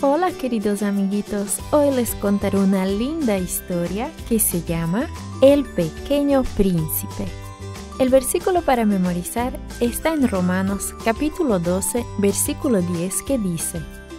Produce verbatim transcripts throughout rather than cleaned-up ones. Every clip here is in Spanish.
Hola queridos amiguitos, hoy les contaré una linda historia que se llama El Pequeño Príncipe. El versículo para memorizar está en Romanos capítulo doce, versículo diez, que dice: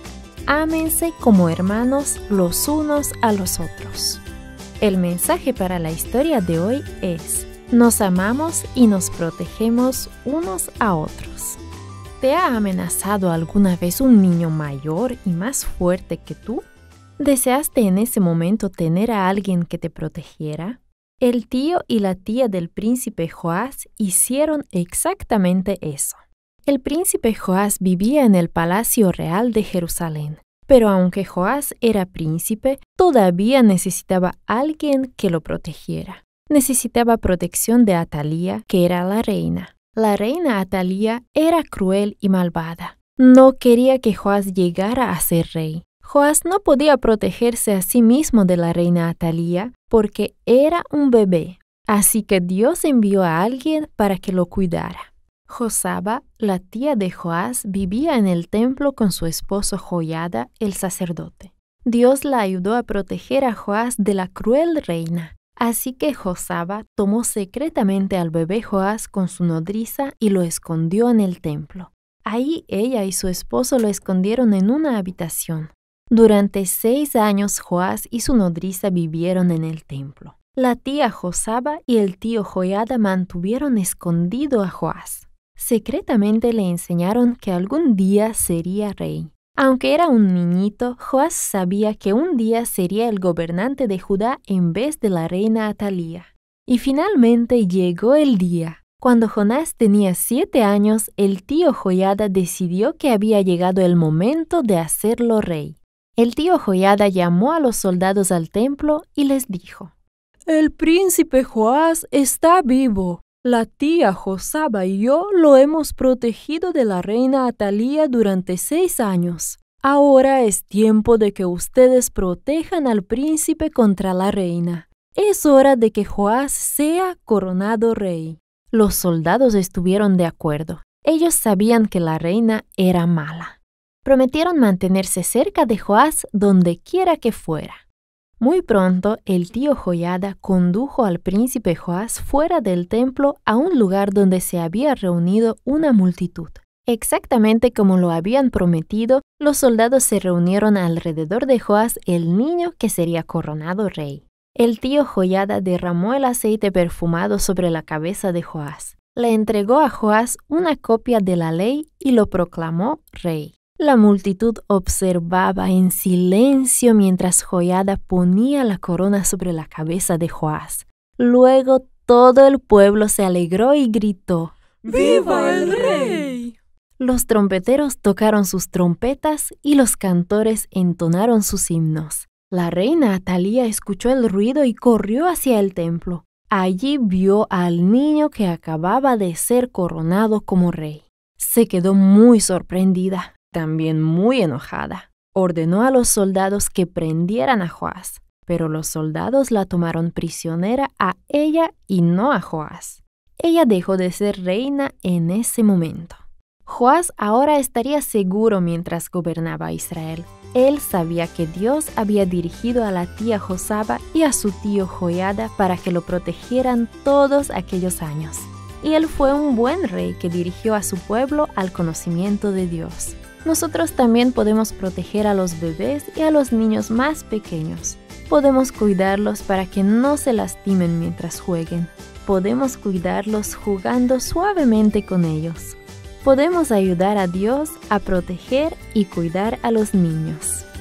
Ámense como hermanos los unos a los otros. El mensaje para la historia de hoy es: nos amamos y nos protegemos unos a otros. ¿Te ha amenazado alguna vez un niño mayor y más fuerte que tú? ¿Deseaste en ese momento tener a alguien que te protegiera? El tío y la tía del príncipe Joás hicieron exactamente eso. El príncipe Joás vivía en el palacio real de Jerusalén, pero aunque Joás era príncipe, todavía necesitaba alguien que lo protegiera. Necesitaba protección de Atalía, que era la reina. La reina Atalía era cruel y malvada. No quería que Joás llegara a ser rey. Joás no podía protegerse a sí mismo de la reina Atalía porque era un bebé. Así que Dios envió a alguien para que lo cuidara. Josaba, la tía de Joás, vivía en el templo con su esposo Joiada, el sacerdote. Dios la ayudó a proteger a Joás de la cruel reina. Así que Josaba tomó secretamente al bebé Joás con su nodriza y lo escondió en el templo. Ahí ella y su esposo lo escondieron en una habitación. Durante seis años Joás y su nodriza vivieron en el templo. La tía Josaba y el tío Joiada mantuvieron escondido a Joás. Secretamente le enseñaron que algún día sería rey. Aunque era un niñito, Joás sabía que un día sería el gobernante de Judá en vez de la reina Atalía. Y finalmente llegó el día. Cuando Jonás tenía siete años, el tío Joiada decidió que había llegado el momento de hacerlo rey. El tío Joiada llamó a los soldados al templo y les dijo: «El príncipe Joás está vivo. La tía Josaba y yo lo hemos protegido de la reina Atalía durante seis años. Ahora es tiempo de que ustedes protejan al príncipe contra la reina. Es hora de que Joás sea coronado rey». Los soldados estuvieron de acuerdo. Ellos sabían que la reina era mala. Prometieron mantenerse cerca de Joás donde quiera que fuera. Muy pronto, el tío Joiada condujo al príncipe Joás fuera del templo a un lugar donde se había reunido una multitud. Exactamente como lo habían prometido, los soldados se reunieron alrededor de Joás, el niño que sería coronado rey. El tío Joiada derramó el aceite perfumado sobre la cabeza de Joás. Le entregó a Joás una copia de la ley y lo proclamó rey. La multitud observaba en silencio mientras Joiada ponía la corona sobre la cabeza de Joás. Luego todo el pueblo se alegró y gritó: ¡Viva el rey! Los trompeteros tocaron sus trompetas y los cantores entonaron sus himnos. La reina Atalía escuchó el ruido y corrió hacia el templo. Allí vio al niño que acababa de ser coronado como rey. Se quedó muy sorprendida. También muy enojada. Ordenó a los soldados que prendieran a Joás, pero los soldados la tomaron prisionera a ella y no a Joás. Ella dejó de ser reina en ese momento. Joás ahora estaría seguro mientras gobernaba a Israel. Él sabía que Dios había dirigido a la tía Josaba y a su tío Joiada para que lo protegieran todos aquellos años. Y él fue un buen rey que dirigió a su pueblo al conocimiento de Dios. Nosotros también podemos proteger a los bebés y a los niños más pequeños. Podemos cuidarlos para que no se lastimen mientras jueguen. Podemos cuidarlos jugando suavemente con ellos. Podemos ayudar a Dios a proteger y cuidar a los niños.